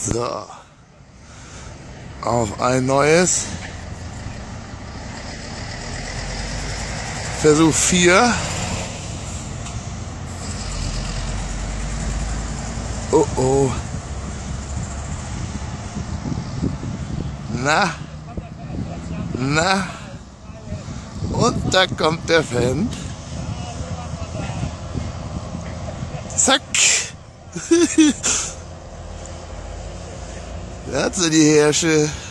So. Auf ein neues. Versuch 4. Oh oh. Na. Na. Und da kommt der Fan. Zack. Da hat sie die Hirsche.